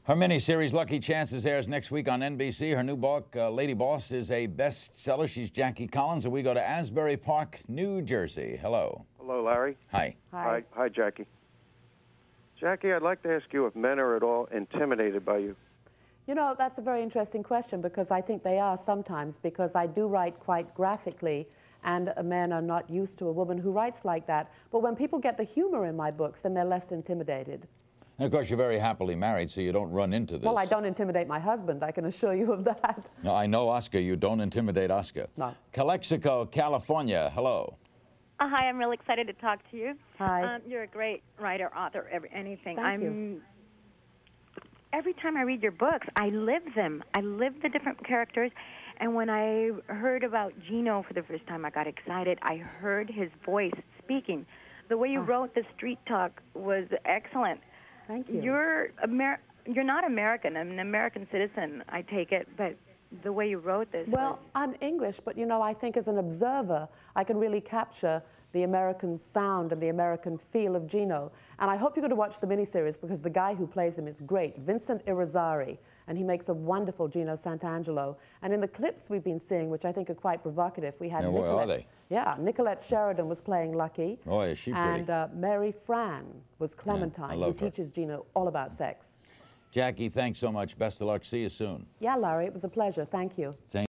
Her miniseries Lucky Chances airs next week on NBC. Her new book, Lady Boss, is a bestseller. She's Jackie Collins, and we go to Asbury Park, New Jersey. Hello. Hello, Larry. Hi. Hi. Hi, Jackie. Jackie, I'd like to ask you if men are at all intimidated by you. You know, that's a very interesting question because I think they are sometimes, because I do write quite graphically and men are not used to a woman who writes like that. But when people get the humor in my books, then they're less intimidated. And of course, you're very happily married, so you don't run into this. Well, I don't intimidate my husband, I can assure you of that. No, I know Oscar. You don't intimidate Oscar. No. Calexico, California. Hello. Hi, I'm really excited to talk to you. Hi. You're a great writer, author, anything. Thank you. Every time I read your books, I live them. I live the different characters. And when I heard about Gino for the first time, I got excited. I heard his voice speaking. The way you wrote the street talk was excellent. Thank you. You're not American. I'm an American citizen, I take it, but the way you wrote this. Well, I'm English, but you know, I think as an observer, I can really capture the American sound and the American feel of Gino. And I hope you're going to watch the miniseries because the guy who plays him is great, Vincent Irizarry, and he makes a wonderful Gino Santangelo. And in the clips we've been seeing, which I think are quite provocative, we had Where are they? Yeah, Nicolette Sheridan was playing Lucky. Oh, is she pretty? And Mary Fran was Clementine, who teaches Gino all about sex. Jackie, thanks so much. Best of luck. See you soon. Yeah, Larry, it was a pleasure. Thank you.